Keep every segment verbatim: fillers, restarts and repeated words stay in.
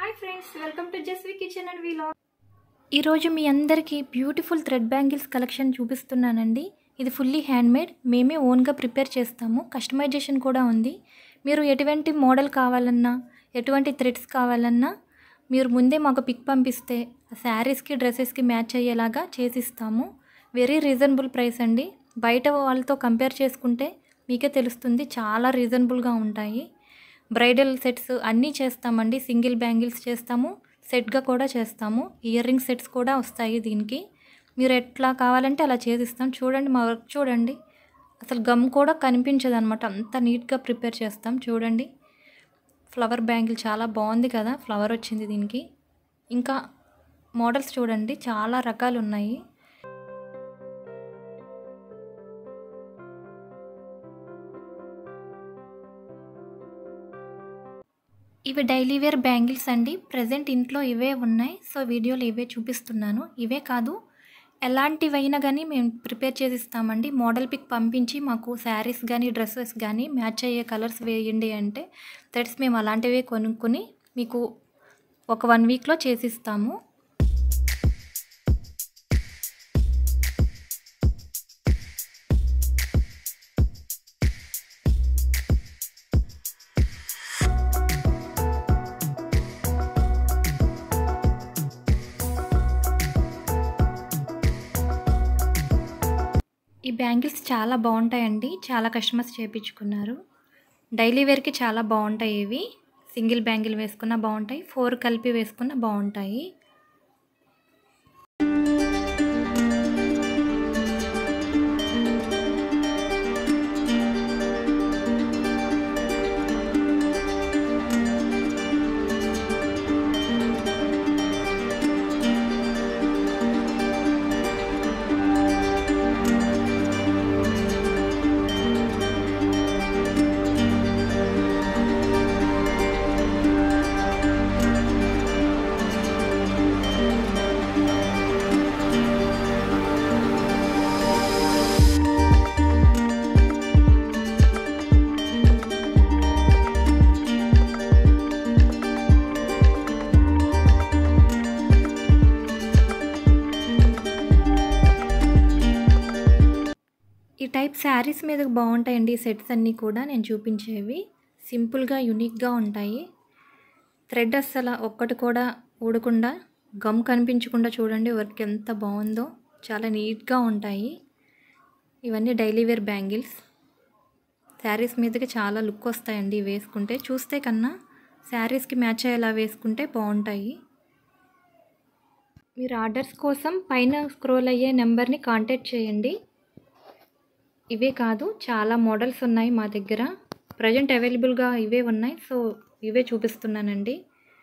Hi friends, welcome to Jasvi kitchen and vlog. ఈరోజు మీ అందరికీ బ్యూటిఫుల్ థ్రెడ్ బ్యాంగిల్స్ కలెక్షన్ చూపిస్తున్నానండి. ఇది ఫుల్లీ హ్యాండ్మేడ్, మేమే ఓన్గా ప్రిపేర్ చేస్తాము. కస్టమైజేషన్ కూడా ఉంది. మీరు ఎటువంటి మోడల్ కావాలన్నా, ఎటువంటి థ్రెడ్స్ కావాలన్నా మీరు ముందే మాకు పిక్ పంపిస్తే శారీస్కి డ్రెస్సెస్కి మ్యాచ్ అయ్యేలాగా చేసిస్తాము. వెరీ రీజనబుల్ ప్రైస్ అండి. బయట వాళ్ళతో కంపేర్ చేసుకుంటే మీకే తెలుస్తుంది, చాలా రీజనబుల్గా ఉంటాయి. బ్రైడల్ సెట్స్ అన్నీ చేస్తామండి. సింగిల్ బ్యాంగిల్స్ చేస్తాము, సెట్గా కూడా చేస్తాము. ఇయర్ రింగ్ సెట్స్ కూడా వస్తాయి దీనికి. మీరు ఎట్లా కావాలంటే అలా చేసిస్తాం. చూడండి మా వర్క్ చూడండి, అసలు గమ్ కూడా కనిపించదు అనమాట, అంత నీట్గా ప్రిపేర్ చేస్తాం. చూడండి ఫ్లవర్ బ్యాంగిల్ చాలా బాగుంది కదా, ఫ్లవర్ వచ్చింది దీనికి. ఇంకా మోడల్స్ చూడండి, చాలా రకాలు ఉన్నాయి. ఇవి డైలీ వేర్ బ్యాంగిల్స్ అండి. ప్రజెంట్ ఇంట్లో ఇవే ఉన్నాయి, సో వీడియోలో ఇవే చూపిస్తున్నాను. ఇవే కాదు, ఎలాంటివైనా కానీ మేము ప్రిపేర్ చేసి ఇస్తామండి. మోడల్ పిక్ పంపించి మాకు శారీస్ కానీ డ్రెస్సెస్ కానీ మ్యాచ్ అయ్యే కలర్స్ వేయండి అంటే థ్రెడ్స్ మేము అలాంటివే కొనుక్కొని మీకు ఒక వన్ వీక్లో చేసిస్తాము. ఈ బ్యాంగిల్స్ చాలా బాగుంటాయండి, చాలా కస్టమర్స్ చేయించుకున్నారు. డైలీ వేర్కి చాలా బాగుంటాయి ఇవి. సింగిల్ బ్యాంగిల్ వేసుకున్నా బాగుంటాయి, ఫోర్ కలిపి వేసుకున్నా బాగుంటాయి. ఈ టైప్ శారీస్ మీద బాగుంటాయండి ఈ సెట్స్ అన్నీ కూడా. నేను చూపించేవి సింపుల్గా యూనిక్గా ఉంటాయి. థ్రెడ్ అస్సలు ఒక్కటి కూడా ఊడకుండా, గమ్ కనిపించకుండా చూడండి వర్క్ ఎంత బాగుందో, చాలా నీట్గా ఉంటాయి. ఇవన్నీ డైలీ వేర్ బ్యాంగిల్స్. శారీస్ మీదకి చాలా లుక్ వస్తాయండి వేసుకుంటే. చూస్తే కన్నా శారీస్కి మ్యాచ్ అయ్యేలా వేసుకుంటే బాగుంటాయి. మీరు ఆర్డర్స్ కోసం పైన స్క్రోల్ అయ్యే నెంబర్ని కాంటాక్ట్ చేయండి. ఇవే కాదు, చాలా మోడల్స్ ఉన్నాయి మా దగ్గర. ప్రజెంట్ అవైలబుల్గా ఇవే ఉన్నాయి, సో ఇవే చూపిస్తున్నానండి.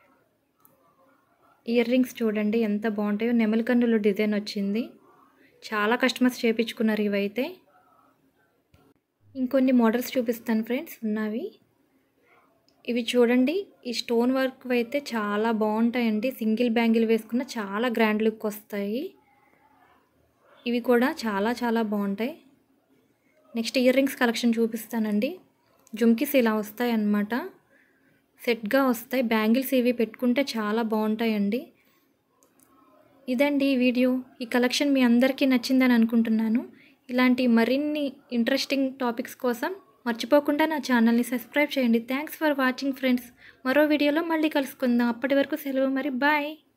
ఇయర్ రింగ్స్ చూడండి ఎంత బాగుంటాయో, నెమలికన్నులు డిజైన్ వచ్చింది. చాలా కస్టమర్స్ చేయించుకున్నారు ఇవైతే. ఇంకొన్ని మోడల్స్ చూపిస్తాను ఫ్రెండ్స్ ఉన్నవి. ఇవి చూడండి, ఈ స్టోన్ వర్క్ అయితే చాలా బాగుంటాయండి. సింగిల్ బ్యాంగిల్ వేసుకున్న చాలా గ్రాండ్ లుక్ వస్తాయి. ఇవి కూడా చాలా చాలా బాగుంటాయి. నెక్స్ట్ ఇయర్ రింగ్స్ కలెక్షన్ చూపిస్తానండి. జుమ్కీస్ ఇలా వస్తాయి అన్నమాట, సెట్గా వస్తాయి. బ్యాంగిల్స్ ఇవి పెట్టుకుంటే చాలా బాగుంటాయండి. ఇదండి ఈ వీడియో. ఈ కలెక్షన్ మీ అందరికీ నచ్చిందని అనుకుంటున్నాను. ఇలాంటి మరిన్ని ఇంట్రెస్టింగ్ టాపిక్స్ కోసం మర్చిపోకుండా నా ఛానల్ని సబ్స్క్రైబ్ చేయండి. Thanks for watching friends. మరో వీడియోలో మళ్ళీ కలుసుకుందాం. అప్పటి వరకు సెలవు మరి, బాయ్.